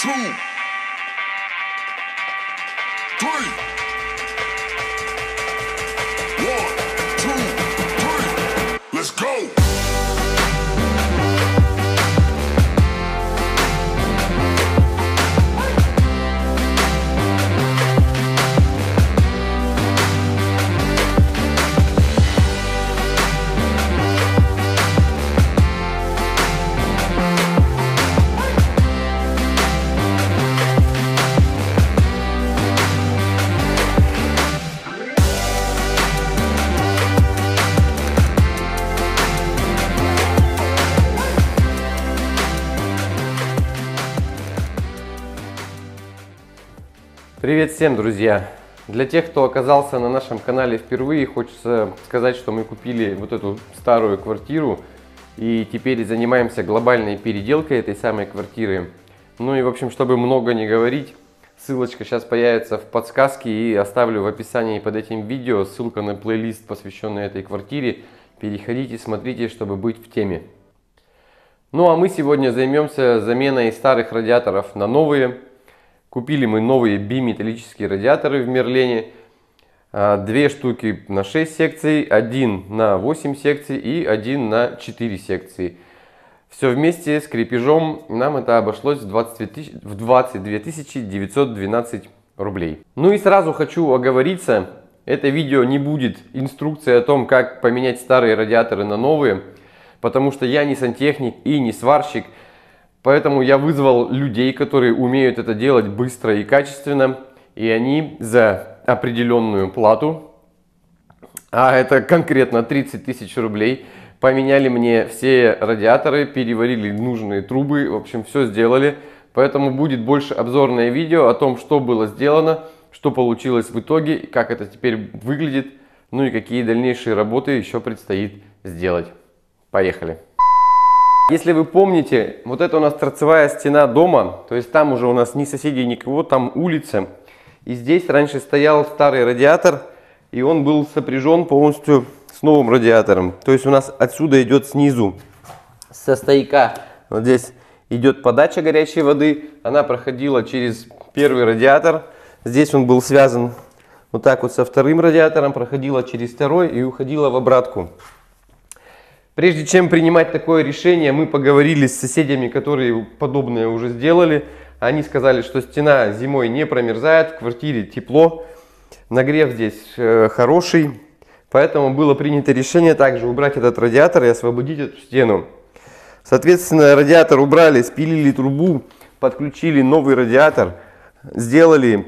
two, three. 1, 2, 3. Let's go. Привет всем, друзья! Для тех, кто оказался на нашем канале впервые, хочется сказать, что мы купили вот эту старую квартиру и теперь занимаемся глобальной переделкой этой самой квартиры. Ну и в общем, чтобы много не говорить, ссылочка сейчас появится в подсказке и оставлю в описании под этим видео ссылка на плейлист, посвященный этой квартире. Переходите, смотрите, чтобы быть в теме. Ну а мы сегодня займемся заменой старых радиаторов на новые. Купили мы новые биметаллические радиаторы в Мерлене. 2 штуки на 6 секций, 1 на 8 секций и 1 на 4 секции. Все вместе с крепежом нам это обошлось в 22 912 рублей. Ну и сразу хочу оговориться, это видео не будет инструкцией о том, как поменять старые радиаторы на новые, потому что я не сантехник и не сварщик. Поэтому я вызвал людей, которые умеют это делать быстро и качественно, и они за определенную плату, а это конкретно 30 тысяч рублей, поменяли мне все радиаторы, переварили нужные трубы, в общем, все сделали. Поэтому будет больше обзорное видео о том, что было сделано, что получилось в итоге, как это теперь выглядит, ну и какие дальнейшие работы еще предстоит сделать. Поехали! Если вы помните, вот это у нас торцевая стена дома, то есть там уже у нас ни соседей, никого, там улица. И здесь раньше стоял старый радиатор, и он был сопряжен полностью с новым радиатором. То есть у нас отсюда идет снизу, со стояка, вот здесь идет подача горячей воды. Она проходила через первый радиатор. Здесь он был связан вот так вот со вторым радиатором, проходила через второй и уходила в обратку. Прежде чем принимать такое решение, мы поговорили с соседями, которые подобное уже сделали. Они сказали, что стена зимой не промерзает, в квартире тепло, нагрев здесь хороший. Поэтому было принято решение также убрать этот радиатор и освободить эту стену. Соответственно, радиатор убрали, спилили трубу, подключили новый радиатор, сделали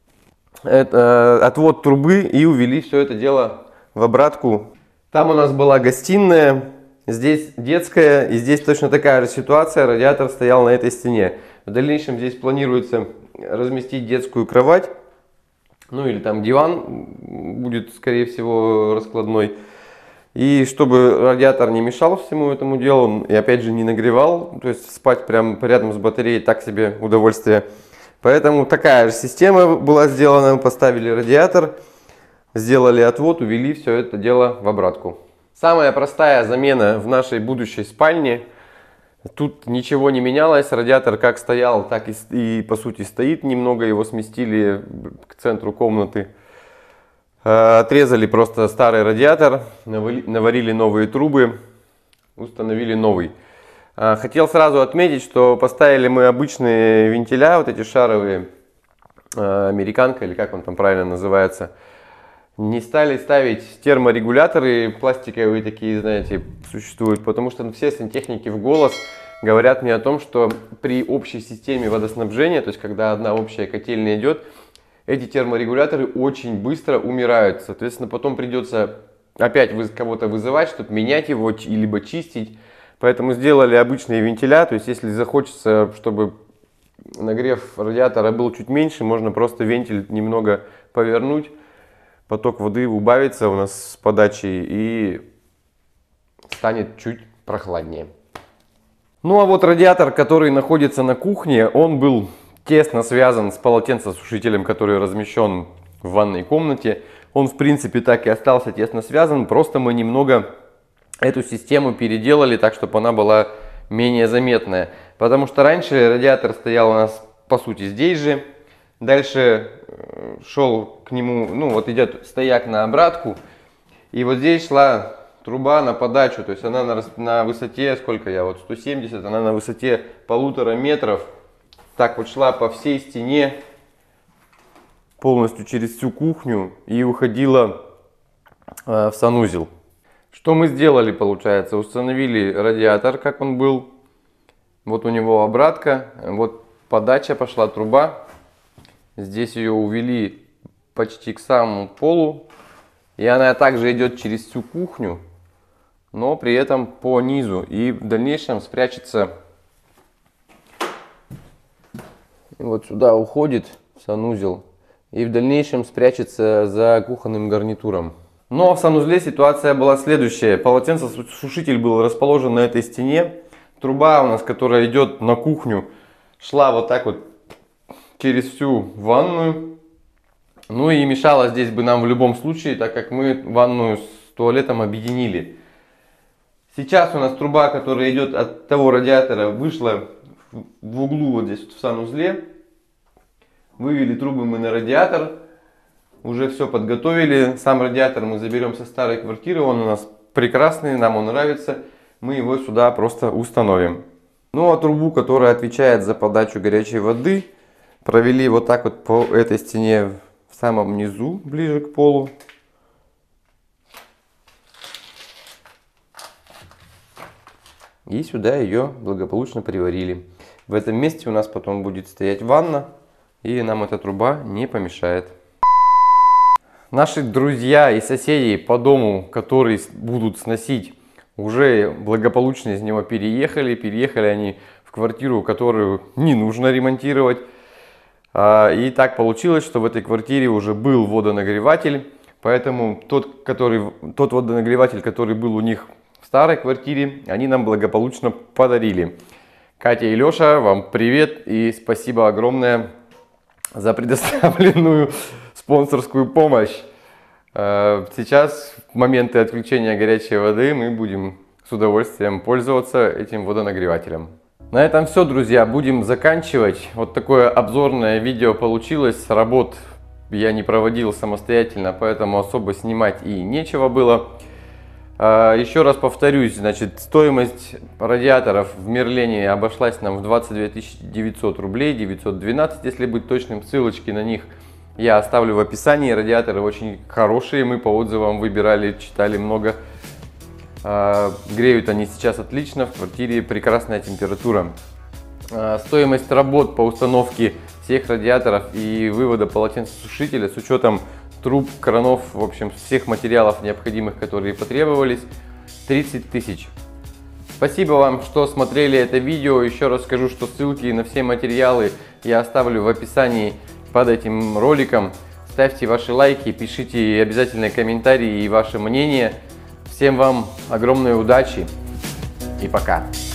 отвод трубы и увели все это дело в обратку. Там у нас была гостиная, здесь детская, и здесь точно такая же ситуация, радиатор стоял на этой стене. В дальнейшем здесь планируется разместить детскую кровать, ну или там диван будет, скорее всего, раскладной. И чтобы радиатор не мешал всему этому делу, и опять же не нагревал, то есть спать прямо рядом с батареей так себе удовольствие. Поэтому такая же система была сделана, поставили радиатор. Сделали отвод, увели все это дело в обратку. Самая простая замена в нашей будущей спальне. Тут ничего не менялось. Радиатор как стоял, так и по сути стоит. Немного его сместили к центру комнаты. Отрезали просто старый радиатор, наварили новые трубы, установили новый. Хотел сразу отметить, что поставили мы обычные вентиля, вот эти шаровые, американка или как он там правильно называется. Не стали ставить терморегуляторы, пластиковые такие, знаете, существуют, потому что все сантехники в голос говорят мне о том, что при общей системе водоснабжения, то есть когда одна общая котельная идет, эти терморегуляторы очень быстро умирают. Соответственно, потом придется опять кого-то вызывать, чтобы менять его, либо чистить. Поэтому сделали обычные вентиля, то есть если захочется, чтобы нагрев радиатора был чуть меньше, можно просто вентиль немного повернуть. Поток воды убавится у нас с подачей и станет чуть прохладнее. Ну а вот радиатор, который находится на кухне, он был тесно связан с полотенцесушителем, который размещен в ванной комнате. Он в принципе так и остался тесно связан, просто мы немного эту систему переделали так, чтобы она была менее заметная. Потому что раньше радиатор стоял у нас по сути здесь же. Дальше шел к нему, ну вот идет стояк на обратку. И вот здесь шла труба на подачу, то есть она на высоте, сколько я, вот 170, она на высоте 1,5 метров. Так вот шла по всей стене, полностью через всю кухню и уходила в санузел. Что мы сделали, получается, установили радиатор, как он был. Вот у него обратка, вот подача, пошла труба. Здесь ее увели почти к самому полу. И она также идет через всю кухню, но при этом по низу. И в дальнейшем спрячется, вот сюда уходит в санузел. И в дальнейшем спрячется за кухонным гарнитуром. Но в санузле ситуация была следующая. Полотенцесушитель был расположен на этой стене. Труба у нас, которая идет на кухню, шла вот так вот через всю ванную. Ну и мешала здесь бы нам в любом случае, так как мы ванную с туалетом объединили. Сейчас у нас труба, которая идет от того радиатора, вышла в углу вот здесь вот в санузле. Вывели трубы мы на радиатор. Уже все подготовили. Сам радиатор мы заберем со старой квартиры. Он у нас прекрасный, нам он нравится. Мы его сюда просто установим. Ну а трубу, которая отвечает за подачу горячей воды, провели вот так вот по этой стене в самом низу, ближе к полу. И сюда ее благополучно приварили. В этом месте у нас потом будет стоять ванна, и нам эта труба не помешает. Наши друзья и соседи по дому, которые будут сносить, уже благополучно из него переехали. Переехали они в квартиру, которую не нужно ремонтировать. И так получилось, что в этой квартире уже был водонагреватель. Поэтому тот водонагреватель, который был у них в старой квартире, они нам благополучно подарили. Катя и Леша, вам привет и спасибо огромное за предоставленную спонсорскую помощь. Сейчас, в моменты отключения горячей воды, мы будем с удовольствием пользоваться этим водонагревателем. На этом все, друзья, будем заканчивать. Вот такое обзорное видео получилось. Работ я не проводил самостоятельно, поэтому особо снимать и нечего было. Еще раз повторюсь, значит, стоимость радиаторов в Мерлене обошлась нам в 22 900 рублей, 912, если быть точным. Ссылочки на них я оставлю в описании. Радиаторы очень хорошие, мы по отзывам выбирали, читали много. Греют они сейчас отлично, в квартире прекрасная температура. Стоимость работ по установке всех радиаторов и вывода полотенцесушителя с учетом труб, кранов, в общем, всех материалов необходимых, которые потребовались, 30 тысяч. Спасибо вам, что смотрели это видео. Еще раз скажу, что ссылки на все материалы я оставлю в описании под этим роликом. Ставьте ваши лайки, пишите обязательно комментарии и ваше мнение. Всем вам огромной удачи и пока!